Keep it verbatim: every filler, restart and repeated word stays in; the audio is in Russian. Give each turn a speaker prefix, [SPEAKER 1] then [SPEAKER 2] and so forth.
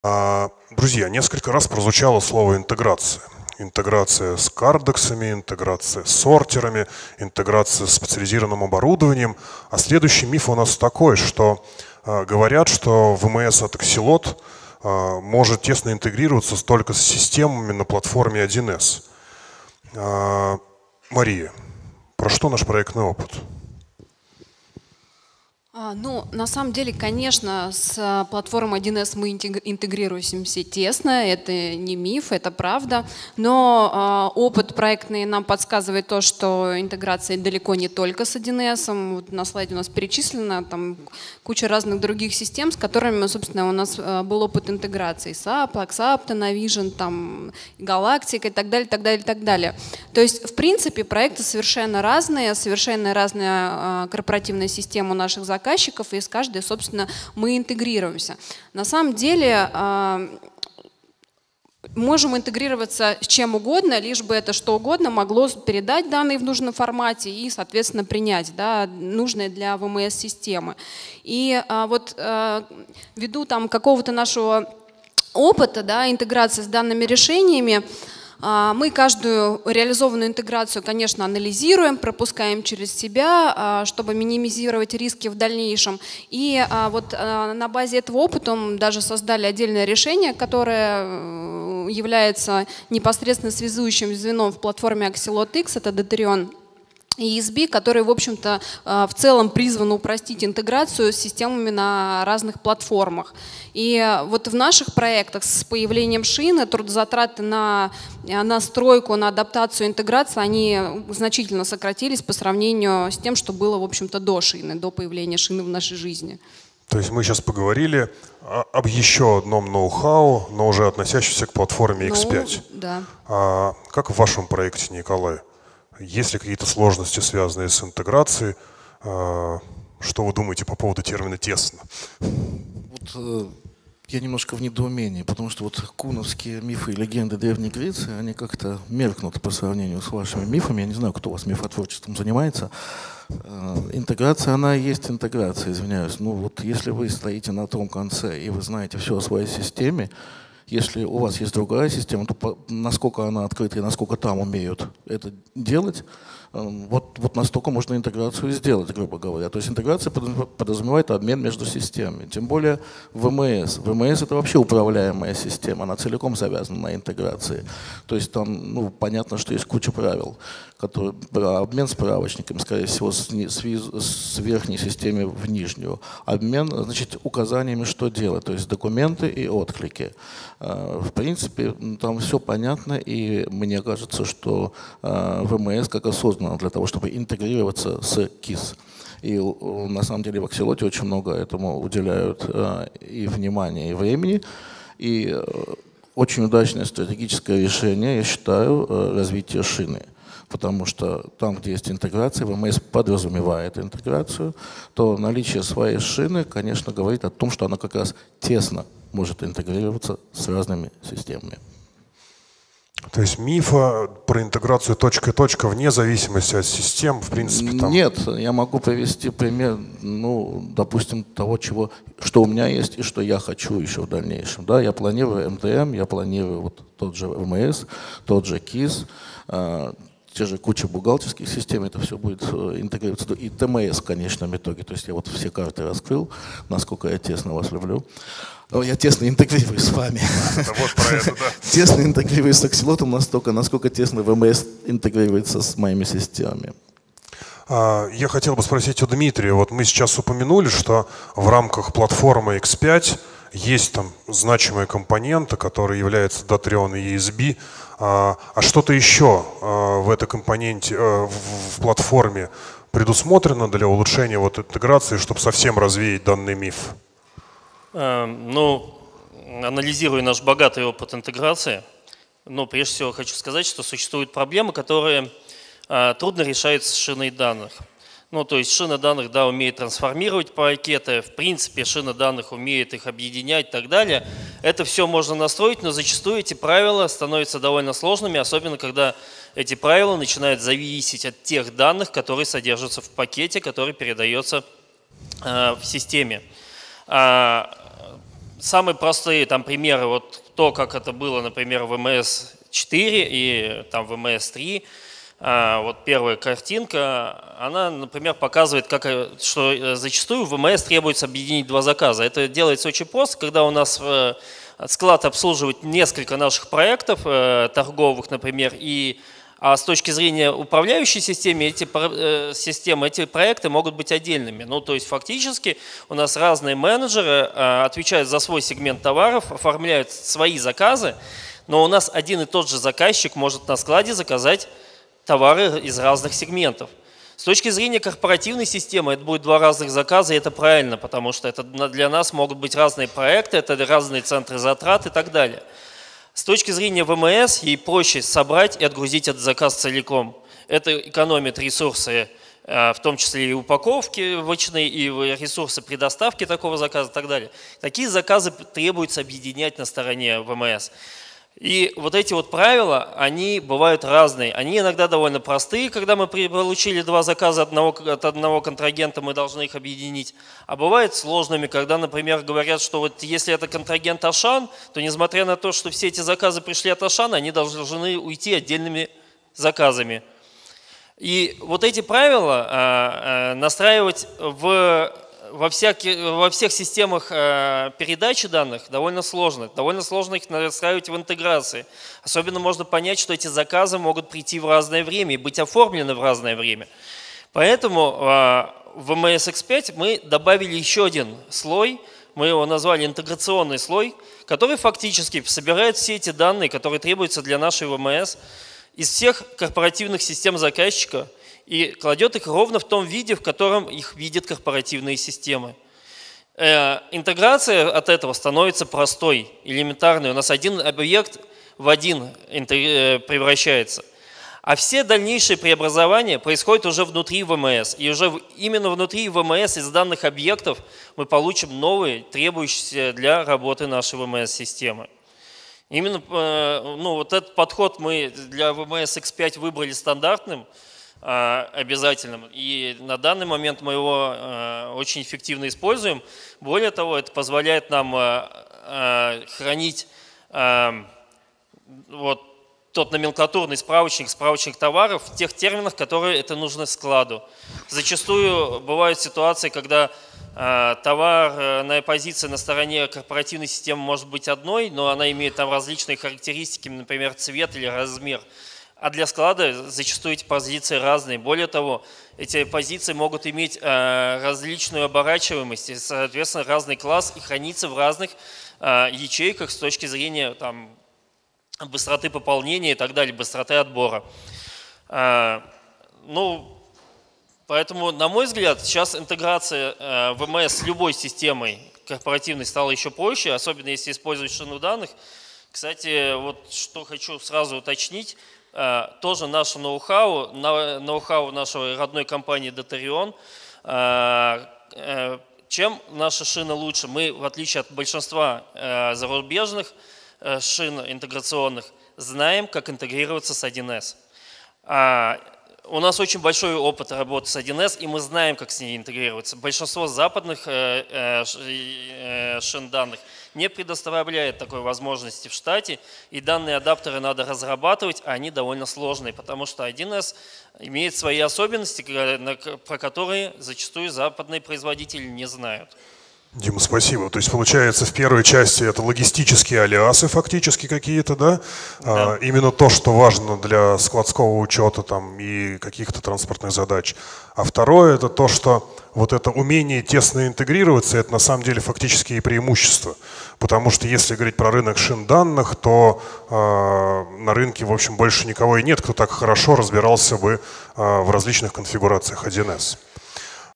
[SPEAKER 1] Друзья, несколько раз прозвучало слово «интеграция». Интеграция с кардексами, интеграция с сортерами, интеграция с специализированным оборудованием. А следующий миф у нас такой, что э, говорят, что ви эм эс от Axelot э, может тесно интегрироваться только с системами на платформе один эс. Э, Мария, про что наш проектный опыт?
[SPEAKER 2] Ну, на самом деле, конечно, с платформой один эс мы интегрируемся тесно, это не миф, это правда, но э, опыт проектный нам подсказывает то, что интеграция далеко не только с один эс. Вот на слайде у нас перечислено там куча разных других систем, с которыми, собственно, у нас был опыт интеграции с Apple, Axapta, Navision, там, Galactic и так далее, так далее, так далее. То есть, в принципе, проекты совершенно разные, совершенно разная э, корпоративная система у наших заказчиков, и с каждой, собственно, мы интегрируемся. На самом деле можем интегрироваться с чем угодно, лишь бы это что угодно могло передать данные в нужном формате и, соответственно, принять, да, нужные для ви эм эс системы. И вот ввиду там какого-то нашего опыта, да, интеграции с данными решениями, мы каждую реализованную интеграцию, конечно, анализируем, пропускаем через себя, чтобы минимизировать риски в дальнейшем. И вот на базе этого опыта мы даже создали отдельное решение, которое является непосредственно связующим звеном в платформе Axelot X, это Datarion и и эс би, которые, в общем-то, в целом призваны упростить интеграцию с системами на разных платформах. И вот в наших проектах с появлением шины трудозатраты на настройку, на адаптацию, интеграцию, они значительно сократились по сравнению с тем, что было, в общем-то, до шины, до появления шины в нашей жизни.
[SPEAKER 1] То есть мы сейчас поговорили об еще одном ноу-хау, но уже относящемся к платформе икс пять.
[SPEAKER 2] Ну, да.
[SPEAKER 1] А как в вашем проекте, Николай? Есть ли какие-то сложности, связанные с интеграцией? Что вы думаете по поводу термина «тесно»?
[SPEAKER 3] Вот, я немножко в недоумении, потому что вот куновские мифы и легенды Древней Греции, они как-то меркнут по сравнению с вашими мифами. Я не знаю, кто у вас мифотворчеством занимается. Интеграция, она и есть интеграция, извиняюсь. Ну вот если вы стоите на том конце и вы знаете все о своей системе, если у вас есть другая система, то насколько она открыта и насколько там умеют это делать, вот, вот настолько можно интеграцию сделать, грубо говоря. То есть интеграция подразумевает обмен между системами. Тем более ви эм эс. ви эм эс — это вообще управляемая система, она целиком завязана на интеграции. То есть там, ну, понятно, что есть куча правил, которые, обмен справочниками, скорее всего, с, с, с верхней системы в нижнюю. Обмен, значит, указаниями, что делать, то есть документы и отклики. В принципе, там все понятно, и мне кажется, что ви эм эс как раз создан для того, чтобы интегрироваться с кис. И на самом деле в Axelot очень много этому уделяют и внимания, и времени. И очень удачное стратегическое решение, я считаю, развитие шины. Потому что там, где есть интеграция, ви эм эс подразумевает интеграцию, то наличие своей шины, конечно, говорит о том, что она как раз тесно может интегрироваться с разными системами.
[SPEAKER 1] То есть мифа про интеграцию точка-точка вне зависимости от систем, в принципе, там...
[SPEAKER 3] Нет, я могу привести пример, ну, допустим, того, чего, что у меня есть и что я хочу еще в дальнейшем. Да, я планирую эм дэ эм, я планирую вот тот же ви эм эс, тот же кис, э, те же куча бухгалтерских систем, это все будет интегрироваться. И тэ эм эс в конечном итоге. То есть я вот все карты раскрыл, насколько я тесно вас люблю. Я тесно интегрируюсь с вами.
[SPEAKER 1] Это вот про это, да.
[SPEAKER 3] Тесно интегрируюсь с Axelot настолько, насколько тесно ви эм эс интегрируется с моими системами.
[SPEAKER 1] Я хотел бы спросить у Дмитрия. Вот мы сейчас упомянули, что в рамках платформы икс пять есть там значимые компоненты, которые являются Datarion и и эс би. А что-то еще в этой компоненте, в платформе предусмотрено для улучшения вот интеграции, чтобы совсем развеять данный миф?
[SPEAKER 4] Ну, анализируя наш богатый опыт интеграции, ну, прежде всего хочу сказать, что существуют проблемы, которые а, трудно решаются с шиной данных. Ну, то есть шина данных, да, умеет трансформировать пакеты, в принципе, шина данных умеет их объединять и так далее. Это все можно настроить, но зачастую эти правила становятся довольно сложными, особенно когда эти правила начинают зависеть от тех данных, которые содержатся в пакете, который передается а, в системе. А, самые простые там примеры, вот то, как это было, например, в эм эс четыре и там в эм эс три. Вот первая картинка, она, например, показывает, как, что зачастую в эм эс требуется объединить два заказа. Это делается очень просто, когда у нас склад обслуживает несколько наших проектов торговых, например, и а с точки зрения управляющей системы, эти, системы, эти проекты могут быть отдельными. Ну, то есть фактически у нас разные менеджеры отвечают за свой сегмент товаров, оформляют свои заказы, но у нас один и тот же заказчик может на складе заказать товары из разных сегментов. С точки зрения корпоративной системы это будет два разных заказа, и это правильно, потому что это для нас могут быть разные проекты, это разные центры затрат и так далее. С точки зрения вэ эм эс ей проще собрать и отгрузить этот заказ целиком. Это экономит ресурсы, в том числе и упаковки вычной, и ресурсы при доставке такого заказа и так далее. Такие заказы требуется объединять на стороне вэ эм эс. И вот эти вот правила, они бывают разные. Они иногда довольно простые, когда мы получили два заказа от одного, от одного контрагента, мы должны их объединить. А бывают сложными, когда, например, говорят, что вот если это контрагент Ашан, то несмотря на то, что все эти заказы пришли от Ашана, они должны уйти отдельными заказами. И вот эти правила а, а, настраивать в... Во, всяких, во всех системах э, передачи данных довольно сложно. Довольно сложно их настраивать в интеграции. Особенно можно понять, что эти заказы могут прийти в разное время и быть оформлены в разное время. Поэтому э, в эм эс икс пять мы добавили еще один слой, мы его назвали интеграционный слой, который фактически собирает все эти данные, которые требуются для нашей вэ эм эс из всех корпоративных систем заказчика, и кладет их ровно в том виде, в котором их видят корпоративные системы. Э, интеграция от этого становится простой, элементарной. У нас один объект в один превращается. А все дальнейшие преобразования происходят уже внутри вэ эм эс. И уже именно внутри вэ эм эс из данных объектов мы получим новые, требующиеся для работы нашей вэ эм эс-системы. Именно ну, вот этот подход мы для вэ эм эс икс пять выбрали стандартным, обязательным. И на данный момент мы его э, очень эффективно используем. Более того, это позволяет нам э, э, хранить э, вот тот номенклатурный справочник, справочник товаров в тех терминах, которые это нужно складу. Зачастую бывают ситуации, когда э, товарная позиция на стороне корпоративной системы может быть одной, но она имеет там различные характеристики, например, цвет или размер. А для склада зачастую эти позиции разные. Более того, эти позиции могут иметь э, различную оборачиваемость, и, соответственно, разный класс и храниться в разных э, ячейках с точки зрения там, быстроты пополнения и так далее, быстроты отбора. Э, ну, поэтому, на мой взгляд, сейчас интеграция э, вэ эм эс с любой системой корпоративной стала еще проще, особенно если использовать шину данных. Кстати, вот что хочу сразу уточнить. Тоже наше ноу-хау, ноу-хау нашей родной компании Datarion. Чем наша шина лучше? Мы, в отличие от большинства зарубежных шин интеграционных, знаем, как интегрироваться с один эс. У нас очень большой опыт работы с один эс, и мы знаем, как с ней интегрироваться. Большинство западных шин данных не предоставляет такой возможности в штате, и данные адаптеры надо разрабатывать, а они довольно сложные, потому что один эс имеет свои особенности, про которые зачастую западные производители не знают.
[SPEAKER 1] Дима, спасибо. То есть, получается, в первой части это логистические алиасы фактически какие-то, да? Да. А, именно то, что важно для складского учета там, и каких-то транспортных задач. А второе, это то, что вот это умение тесно интегрироваться, это на самом деле фактически и преимущество. Потому что если говорить про рынок шин данных, то э, на рынке, в общем, больше никого и нет, кто так хорошо разбирался бы э, в различных конфигурациях один эс.